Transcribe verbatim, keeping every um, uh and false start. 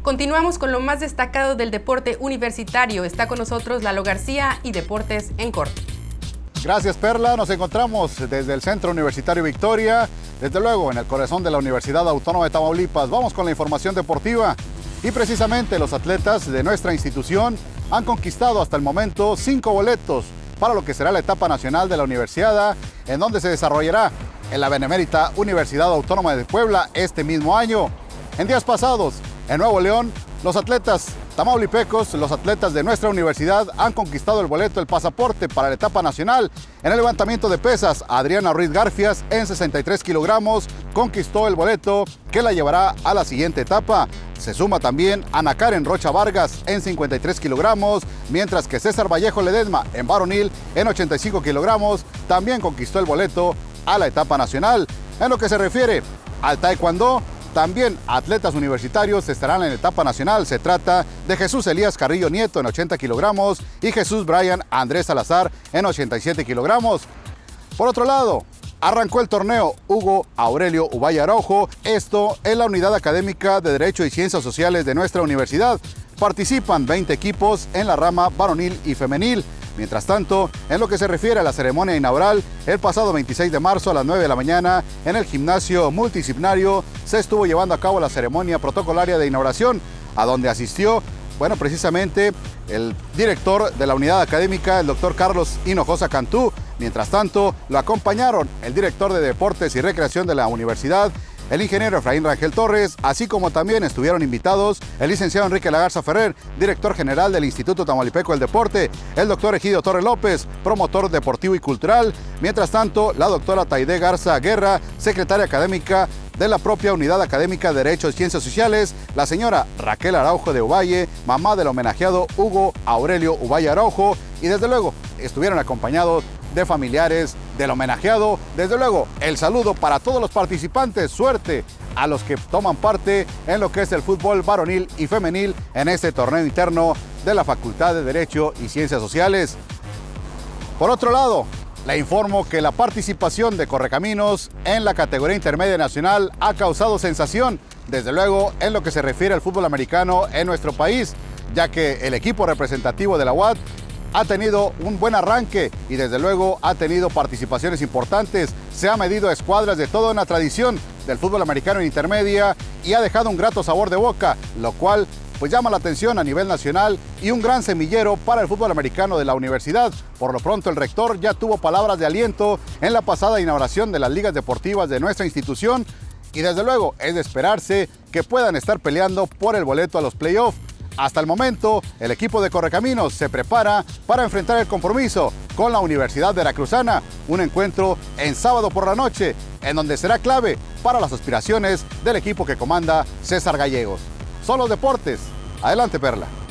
Continuamos con lo más destacado del deporte universitario. Está con nosotros Lalo García y Deportes en Corto. Gracias, Perla. Nos encontramos desde el Centro Universitario Victoria, desde luego en el corazón de la Universidad Autónoma de Tamaulipas. Vamos con la información deportiva. Y precisamente los atletas de nuestra institución han conquistado hasta el momento cinco boletos para lo que será la etapa nacional de la universidad, en donde se desarrollará en la Benemérita Universidad Autónoma de Puebla este mismo año. En días pasados, en Nuevo León, los atletas tamaulipecos, los atletas de nuestra universidad han conquistado el boleto, el pasaporte para la etapa nacional. En el levantamiento de pesas, Adriana Ruiz Garfias en sesenta y tres kilogramos conquistó el boleto que la llevará a la siguiente etapa. Se suma también Ana Karen Rocha Vargas en cincuenta y tres kilogramos, mientras que César Vallejo Ledesma en varonil en ochenta y cinco kilogramos también conquistó el boleto a la etapa nacional. En lo que se refiere al taekwondo, también atletas universitarios estarán en la etapa nacional. Se trata de Jesús Elías Carrillo Nieto en ochenta kilogramos y Jesús Brian Andrés Salazar en ochenta y siete kilogramos. Por otro lado, arrancó el torneo Hugo Aurelio Ubaya Araujo, esto en la Unidad Académica de Derecho y Ciencias Sociales de nuestra universidad. Participan veinte equipos en la rama varonil y femenil. Mientras tanto, en lo que se refiere a la ceremonia inaugural, el pasado veintiséis de marzo a las nueve de la mañana, en el gimnasio multidisciplinario, se estuvo llevando a cabo la ceremonia protocolaria de inauguración, a donde asistió, bueno, precisamente el director de la unidad académica, el doctor Carlos Hinojosa Cantú. Mientras tanto, lo acompañaron el director de Deportes y Recreación de la universidad, el ingeniero Efraín Rangel Torres, así como también estuvieron invitados el licenciado Enrique Lagarza Ferrer, director general del Instituto Tamaulipeco del Deporte, el doctor Egidio Torres López, promotor deportivo y cultural. Mientras tanto, la doctora Taide Garza Guerra, secretaria académica de la propia Unidad Académica de Derecho y Ciencias Sociales, la señora Raquel Araujo de Uvalle, mamá del homenajeado Hugo Aurelio Ubaya Araujo, y desde luego estuvieron acompañados de familiares del homenajeado. Desde luego, el saludo para todos los participantes, suerte a los que toman parte en lo que es el fútbol varonil y femenil en este torneo interno de la Facultad de Derecho y Ciencias Sociales. Por otro lado, le informo que la participación de Correcaminos en la categoría intermedia nacional ha causado sensación, desde luego en lo que se refiere al fútbol americano en nuestro país, ya que el equipo representativo de la U A D ha tenido un buen arranque y desde luego ha tenido participaciones importantes. Se ha medido a escuadras de toda una tradición del fútbol americano en intermedia y ha dejado un grato sabor de boca, lo cual pues llama la atención a nivel nacional y un gran semillero para el fútbol americano de la universidad. Por lo pronto, el rector ya tuvo palabras de aliento en la pasada inauguración de las ligas deportivas de nuestra institución y desde luego es de esperarse que puedan estar peleando por el boleto a los playoffs. Hasta el momento, el equipo de Correcaminos se prepara para enfrentar el compromiso con la Universidad Veracruzana, un encuentro en sábado por la noche, en donde será clave para las aspiraciones del equipo que comanda César Gallegos. Son los deportes. Adelante, Perla.